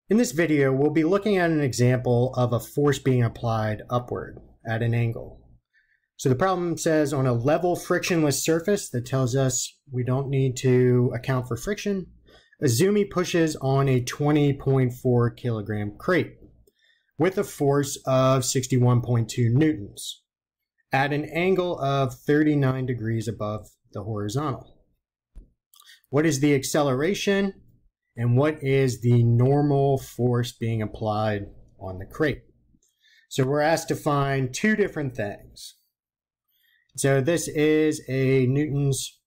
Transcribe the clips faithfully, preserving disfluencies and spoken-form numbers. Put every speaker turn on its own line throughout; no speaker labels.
In this video, we'll be looking at an example of a force being applied upward at an angle. So the problem says on a level frictionless surface that tells us we don't need to account for friction, Azumi pushes on a twenty point four kilogram crate with a force of sixty-one point two newtons at an angle of thirty-nine degrees above the horizontal. What is the acceleration? And what is the normal force being applied on the crate? So we're asked to find two different things. So this is a Newton's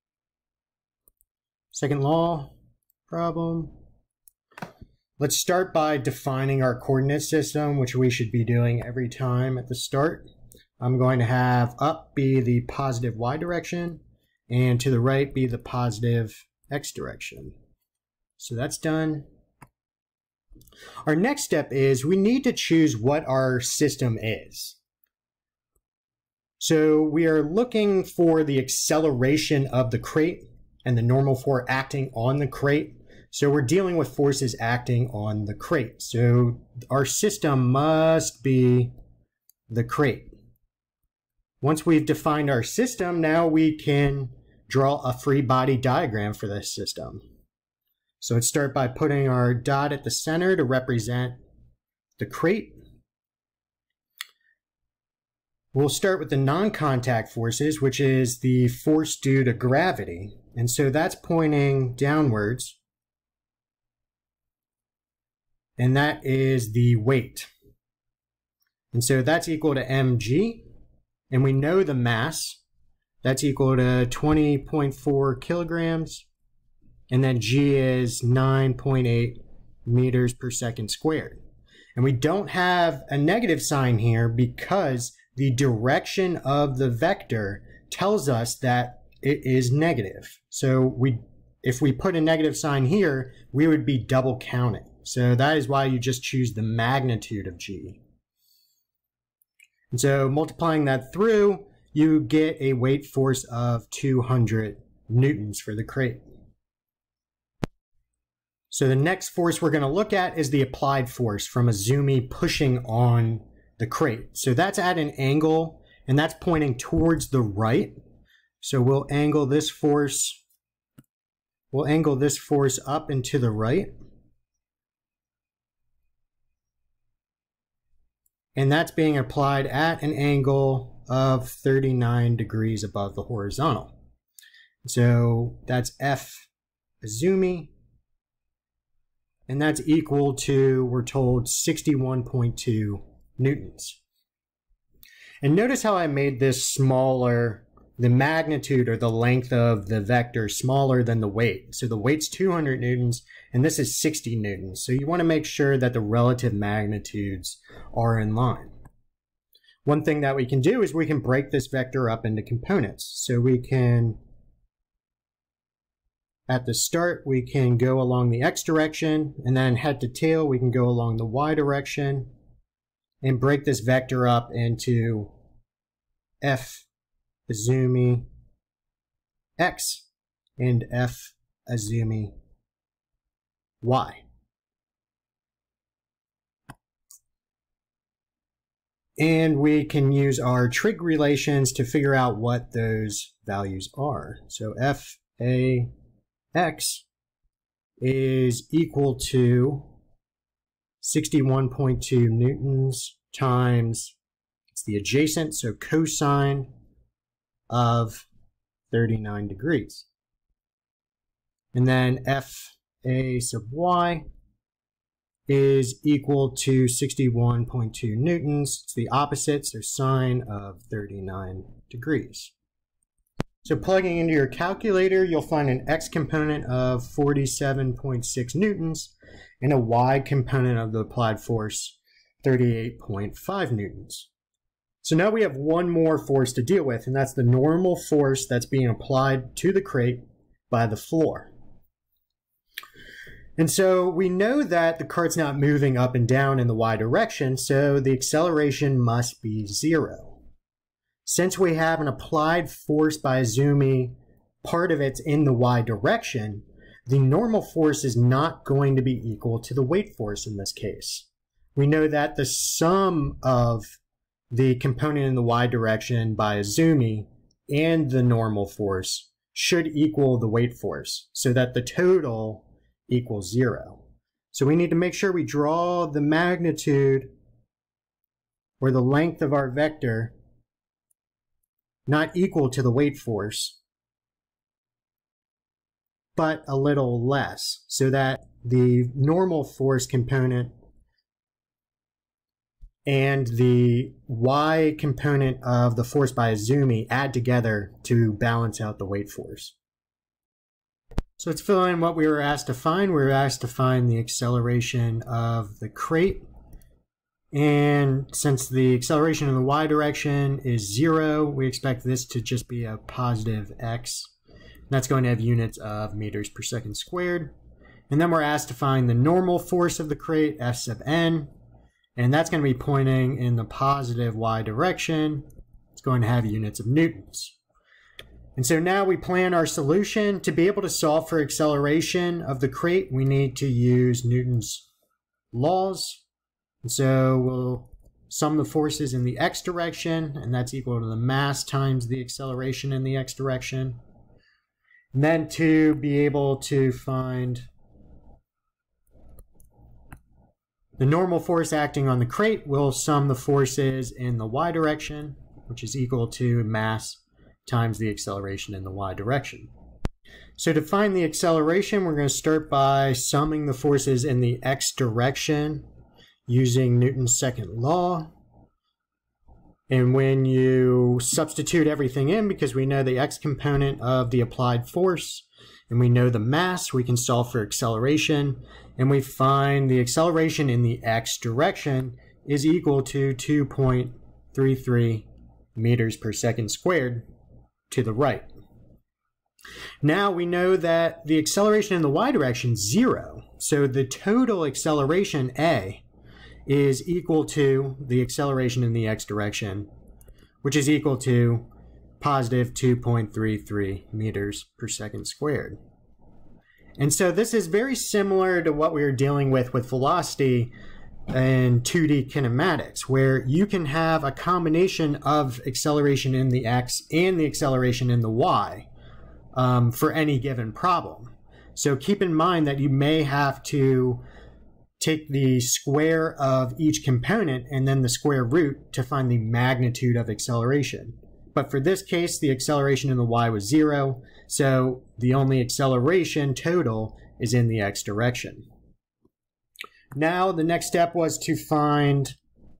second law problem. Let's start by defining our coordinate system, which we should be doing every time at the start. I'm going to have up be the positive y direction, and to the right be the positive x direction. So that's done. Our next step is we need to choose what our system is. So we are looking for the acceleration of the crate and the normal force acting on the crate. So we're dealing with forces acting on the crate. So our system must be the crate. Once we've defined our system, now we can draw a free body diagram for this system. So let's start by putting our dot at the center to represent the crate. We'll start with the non-contact forces, which is the force due to gravity. And so that's pointing downwards. And that is the weight. And so that's equal to mg. And we know the mass. That's equal to twenty point four kilograms. And then g is nine point eight meters per second squared. And we don't have a negative sign here because the direction of the vector tells us that it is negative. So we, if we put a negative sign here, we would be double counting. So that is why you just choose the magnitude of g. And so multiplying that through, you get a weight force of two hundred newtons for the crate. So the next force we're going to look at is the applied force from Azumi pushing on the crate. So that's at an angle, and that's pointing towards the right. So we'll angle this force, we'll angle this force up and to the right. And that's being applied at an angle of thirty-nine degrees above the horizontal. So that's F Azumi. And that's equal to, we're told, sixty-one point two newtons. And notice how I made this smaller, the magnitude or the length of the vector smaller than the weight. So the weight's two hundred newtons, and this is sixty newtons. So you want to make sure that the relative magnitudes are in line. One thing that we can do is we can break this vector up into components. So we can, at the start, we can go along the x direction, and then head to tail, we can go along the y direction, and break this vector up into F Azumi x and F Azumi y. And we can use our trig relations to figure out what those values are. So F A x is equal to sixty-one point two newtons times, it's the adjacent, so cosine of thirty-nine degrees. And then F A sub y is equal to sixty-one point two newtons. It's the opposite, so sine of thirty-nine degrees. So plugging into your calculator, you'll find an x component of forty-seven point six newtons and a y component of the applied force, thirty-eight point five newtons. So now we have one more force to deal with, and that's the normal force that's being applied to the crate by the floor. And so we know that the cart's not moving up and down in the y direction, so the acceleration must be zero. Since we have an applied force by Azumi, part of it's in the y direction, the normal force is not going to be equal to the weight force in this case. We know that the sum of the component in the y direction by Izumi and the normal force should equal the weight force, so that the total equals zero. So we need to make sure we draw the magnitude or the length of our vector not equal to the weight force, but a little less, so that the normal force component and the y component of the force by Izumi add together to balance out the weight force. So let's fill in what we were asked to find. We were asked to find the acceleration of the crate. And since the acceleration in the y direction is zero, we expect this to just be a positive x. That's going to have units of meters per second squared. And then we're asked to find the normal force of the crate, F sub n. And that's going to be pointing in the positive y direction. It's going to have units of newtons. And so now we plan our solution. To be able to solve for acceleration of the crate, we need to use Newton's laws. And so we'll sum the forces in the x direction, and that's equal to the mass times the acceleration in the x direction. And then to be able to find the normal force acting on the crate, we'll sum the forces in the y direction, which is equal to mass times the acceleration in the y direction. So to find the acceleration, we're going to start by summing the forces in the x direction using Newton's second law. And when you substitute everything in, because we know the x component of the applied force, and we know the mass, we can solve for acceleration, and we find the acceleration in the x direction is equal to two point three three meters per second squared to the right. Now we know that the acceleration in the y direction is zero, so the total acceleration a is equal to the acceleration in the x direction, which is equal to positive two point three three meters per second squared. And so this is very similar to what we were dealing with with velocity in two D kinematics, where you can have a combination of acceleration in the x and the acceleration in the y um, for any given problem. So keep in mind that you may have to take the square of each component and then the square root to find the magnitude of acceleration. But for this case, the acceleration in the y was zero, so the only acceleration total is in the x direction. Now the next step was to find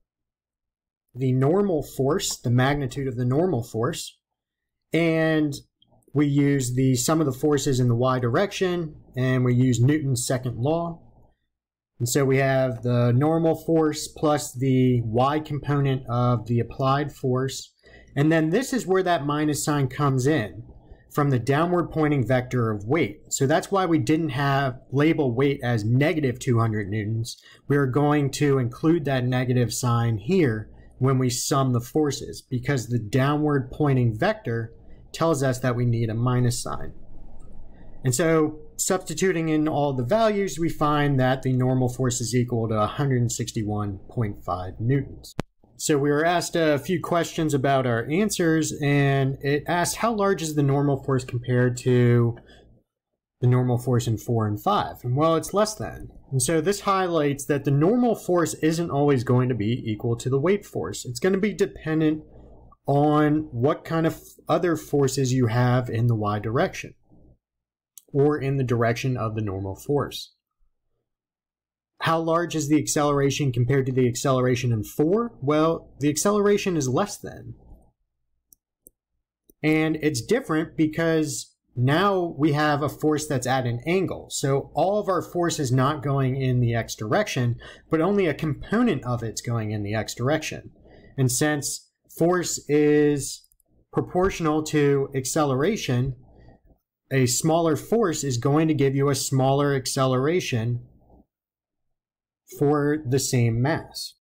the normal force, the magnitude of the normal force, and we use the sum of the forces in the y direction, and we use Newton's second law. And so we have the normal force plus the y component of the applied force. And then this is where that minus sign comes in, from the downward pointing vector of weight. So that's why we didn't have label weight as negative two hundred newtons. We are going to include that negative sign here when we sum the forces, because the downward pointing vector tells us that we need a minus sign. And so substituting in all the values, we find that the normal force is equal to one hundred sixty-one point five newtons. So we were asked a few questions about our answers, and it asked how large is the normal force compared to the normal force in four and five? And well, it's less than. And so this highlights that the normal force isn't always going to be equal to the weight force. It's going to be dependent on what kind of other forces you have in the y direction, or in the direction of the normal force. How large is the acceleration compared to the acceleration in four? Well, the acceleration is less than. And it's different because now we have a force that's at an angle. So all of our force is not going in the x direction, but only a component of it's going in the x direction. And since force is proportional to acceleration, a smaller force is going to give you a smaller acceleration for the same mass.